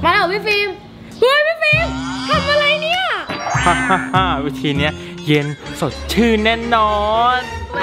มาแล้วพี่ฟิล์มเฮ้ยพี่ฟิล์มทำอะไรเนี่ยฮ่าวิธีนี้เย็นสดชื่นแน่นอน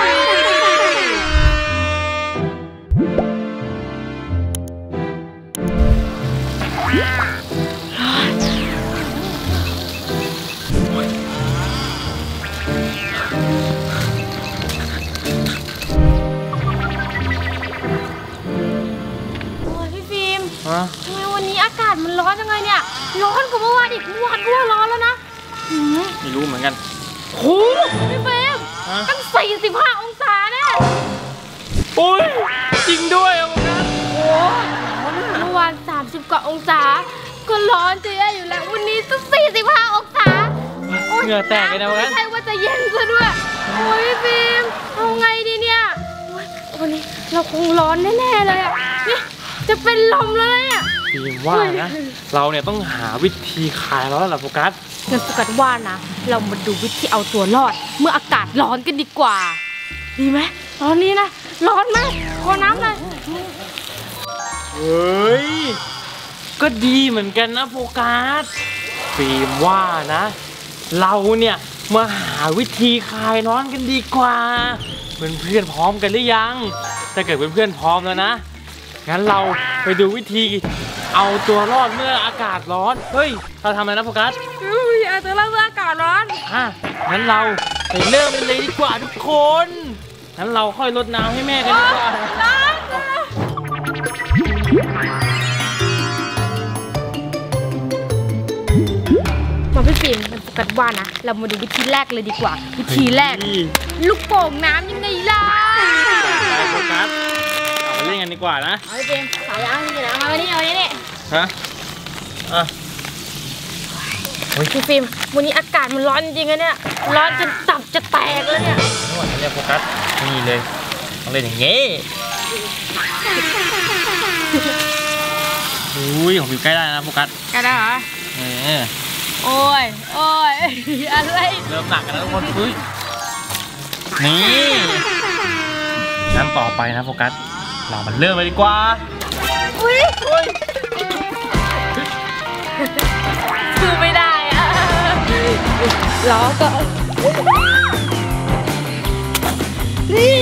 ทำไมวันนี้อากาศมันร้อนจังเลยเนี่ยร้อนกว่าเมื่อวานอีกเมื่อวานก็ว่าร้อนแล้วนะไม่รู้เหมือนกันโหพี่เฟมตั้ง45 องศาเนี่ยโอ้ยจริงด้วยอ่ะนะโอ้เมื่อวาน30 กว่าองศาก็ร้อนจะแย่อยู่แล้ววันนี้ตั้ง45 องศาเหงื่อแตกเลยนะไม่ใช่ว่าจะเย็นซะด้วยโอ้ยพี่เฟมเอาไงดีเนี่ยวันนี้เราคงร้อนแน่ๆเลยอ่ะนี่จะเป็นลมแล้วเนี่ยพี่ว่านะเราเนี่ยต้องหาวิธีคลายร้อนแล้วโฟกัสงั้นโฟกัสว่านะเรามาดูวิธีเอาตัวรอดเมื่ออากาศร้อนกันดีกว่าดีไหมตอนนี้นะร้อนไหมขอน้ำเลยเฮ้ยก็ดีเหมือนกันนะโฟกัสฟิล์มว่านะเราเนี่ยมาหาวิธีคลายร้อนกันดีกว่าเพื่อนๆพร้อมกันหรือยังถ้าเกิดเพื่อนๆพร้อมแล้วนะงั้นเราไปดูวิธีเอาตัวรอดเมื่ออากาศร้อนเฮ้ยเราทำอะไรนะโฟกัสเอาตัวรอดเมื่ออากาศร้อนงั้นเราไปเริ่มกันเลยดีกว่าทุกคนงั้นเราค่อยรดน้ำให้แม่กันดีกว่ามาพี่ฟิล์มมันโฟกัสว่านะเรามาดูวิธีแรกเลยดีกว่าวิธีแรกลูกโป่งน้ำยังไงล่ะโฟกัสเล่นกันดีกว่านะเอาเกมสายยางนี่นะมาวันนี้เอาเนี่ยฮะพี่ฟิล์มวันนี้อากาศมันร้อนจริงๆนะเนี่ยร้อนจนตับจะแตกแล้วเนี่ยนี่วันนี้โฟกัสนี่เลยต้องเล่นอย่างงี้อุ้ยของพี่ใกล้ได้นะโฟกัสใกล้ได้เหรอโอ้ยอะไรเริ่มหนักกันแล้วทุกคนนี่งั้นต่อไปนะโฟกัสเรามันเริ่มเลยดีกว่าคือไม่ได้อะล้อก็นี่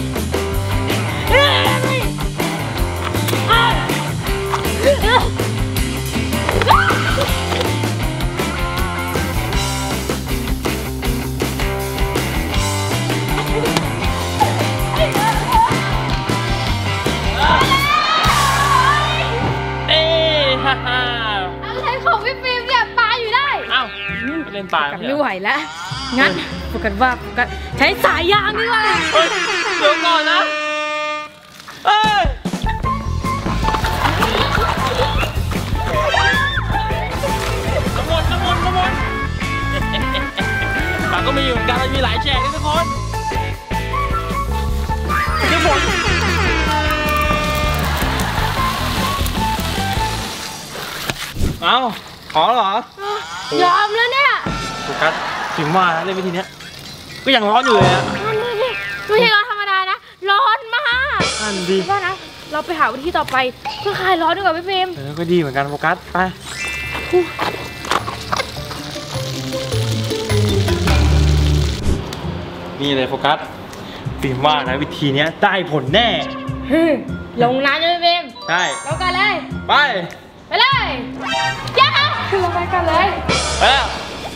อะไรของพี่ฟิล์มเนี่ยปลาอยู่ได้อ้าวเล่นปลาไม่ไหวแล้วงั้นโฟกัสว่าโฟกัสใช้สายยางดีกว่าเดี๋ยวก่อนนะน้ำมนต์ปลาก็มีเหมือนกันมีหลายแฉกเลยทุกคนน้ำมนต์เอาขอเหรอยอมแล้วเนี่ยโฟกัสถึงว่าเล่นวิธีนี้ก็ยังร้อนอยู่เลยอะไม่ใช่ร้อนธรรมดานะร้อนมากนั่นดีว่านะเราไปหาวิธีต่อไปเพื่อคลายร้อนดีกว่าพี่ฟิล์มก็ดีเหมือนกันโฟกัสไปนี่เลยโฟกัสฟิล์มว่านะวิธีนี้ได้ผลแน่ลงน้ำเลยพี่ฟิล์มใช่ลงกันเลยไปเลยย่าลงไปกันเลยไปแล้ว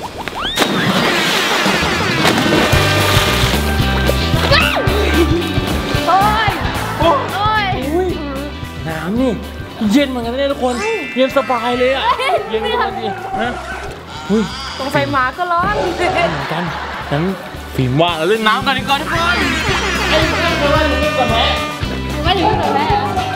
โอ้ยน้ำนี่เย็นเหมือนกันเลยทุกคนเย็นสบายเลยอ่ะเย็นมากเลยนะตรงไฟหมาก็ร้อนเหมือนกันงั้นฟิล์มว่าเราเล่นน้ำกันดีกว่าทุกคนไอ้เพื่อนเธอว่าอย่างนี้ก่อนแม่ว่าอย่างนี้ก่อนแม่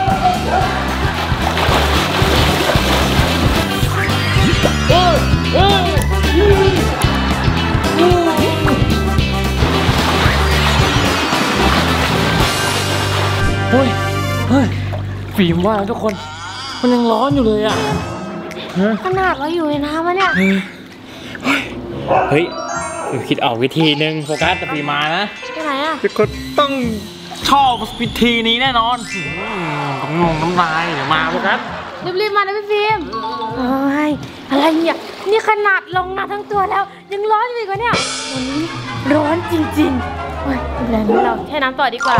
ฟิล์มว่าทุกคนมันยังร้อนอยู่เลยอ่ะขนาดเราอยู่ในน้ำมันเนี่ยเฮ้ยคิดออกวิธีหนึ่งโฟกัสแต่ฟิล์มมานะที่ไหนอ่ะทุกคนต้องชอบวิธีนี้แน่นอนน้ำลายเดี๋ยวมาโฟกัสรีบๆมานะพี่ฟิล์มอะไรเนี่ยนี่ขนาดลงมาทั้งตัวแล้วยังร้อนอยู่อีกเนี่ยวันนี้ร้อนจริงๆเฮ้ยไม่เป็นไรเราแช่น้ำต่อดีกว่า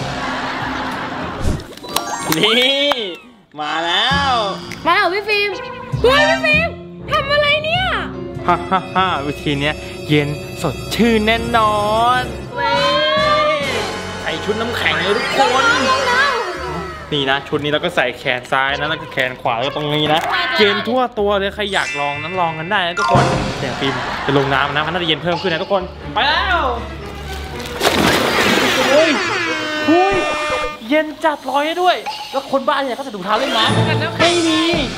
นี่มาแล้วพี่ฟิล์มเฮ้ยพี่ฟิล์มทำอะไรเนี่ยฮ่าวิธีเนี้ยเย็นสดชื่นแน่นอนใส่ชุดน้ำแข็งเลยทุกคนนี่นะชุดนี้เราก็ใส่แขนซ้ายนะแล้วก็แขนขวาแล้วก็ตรงนี้นะเย็นทั่วตัวเลยใครอยากลองนั้นลองกันได้นะทุกคนแต่ฟิล์มจะลงน้ำนะมันน่าจะเย็นเพิ่มขึ้นนะทุกคนไปแล้วเฮ้ยเย็นจัดลอยได้ด้วยแล้วคนบ้านเนี่ยก็ใส่ถุงเท้าเล่นน้ำไม่มี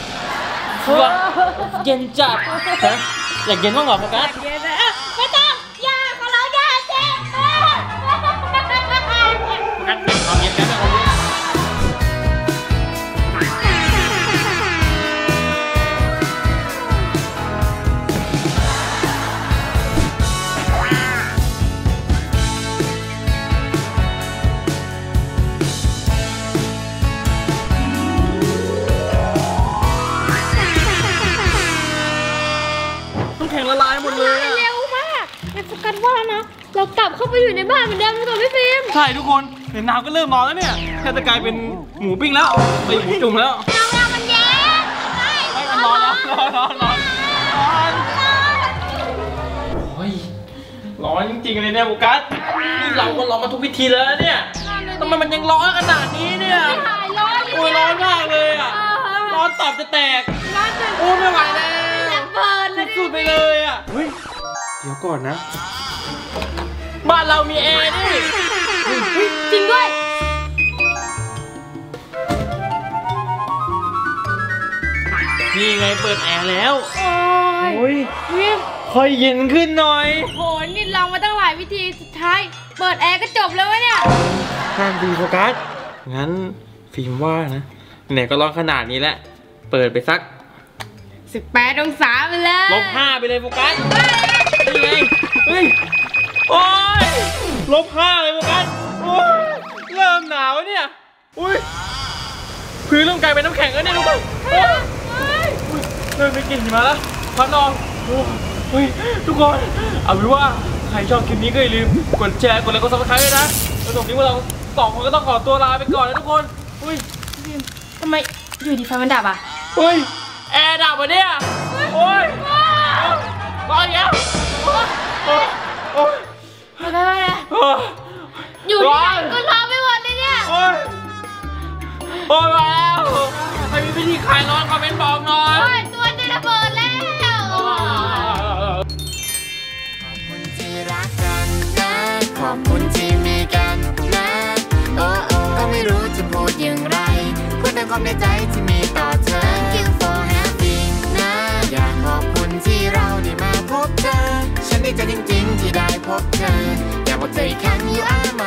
เย็นจัดอยากเย็นบ้างเหรอโฟกัสไม่ต้องอย่าขอร้องอย่าเจ็บงั้นเอาเย็นกันเอาเย็นละลายหมดเลยเร็วมากแต่โฟกัสว่านะเรากลับเข้าไปอยู่ในบ้านเหมือนเดิมเลยพี่ฟิล์มใช่ทุกคนเห็นน้ำก็เริ่มร้อนแล้วเนี่ยแค่จะกลายเป็นหมูปิ้งแล้วไปหมูจุ่มแล้วน้ำมันเย็นไม่มันร้อนโอ้ยร้อนจริงๆเลยเนี่ยโฟกัสนี่เราก็ลองมาทุกวิธีแล้วเนี่ยทำไมมันยังร้อนขนาดนี้เนี่ยโอ้ยร้อนมากเลยอ่ะร้อนตับจะแตกโอ้ไม่ไหวแล้วสุดๆไปเลยอ่ะเฮ้ยเดี๋ยวก่อนนะบ้านเรามีแอร์นี่จริงด้วยนี่ไงเปิดแอร์แล้วโอ้ยค่อยเย็นขึ้นหน่อยโหนี่ลองมาตั้งหลายวิธีสุดท้ายเปิดแอร์ก็จบแล้ววะเนี่ยห้ามดีโฟกัสงั้นฟิล์มว่านะไหนก็ร้อนขนาดนี้แล้วเปิดไปสัก 18 องศาไปเลย -5ไปเลยโฟกัสนี่ไงเฮ้ยโอ้ย-5เลยโฟกัสโอ้ยเริ่มหนาวเนี่ยอุ้ยพื้นเริ่มกลายเป็นน้ำแข็งแล้วเนี่ยทุกคนเริ่มไปกินหิมะแล้วพัดนองเฮ้ยทุกคนเอาเป็นว่าใครชอบคลิปนี้ก็อย่าลืมกดแชร์กดไลค์กดซับสไครต์ด้วยนะแล้วตรงนี้พวกเรา2 คนก็ต้องขอตัวลาไปก่อนนะทุกคนอุ้ยทำไมอยู่ดีไฟมันดับอ่ะเฮ้ยแอร์ดับอ่ะเนี่ยโอ้ยร้อนแล้วอยู่ที่ไหนก็ร้อนไปหมดเลยเนี่ยโอ้ยมาแล้วใครมีวิธีคลายร้อนคอมเมนต์บอกหน่อยตัวจะระเบิดแล้วขอบคุณที่รักกันนะขอบคุณที่มีกันนะโอ้ก็ไม่รู้จะพูดอย่างไรพูดในความในใจที่มีต่อเธอ Thank you for having นะอยากขอบคุณที่เราได้มาพบเธอฉันดีใจจริงๆที่ได้พบเธออยากบอกเธออีกครั้ง You are my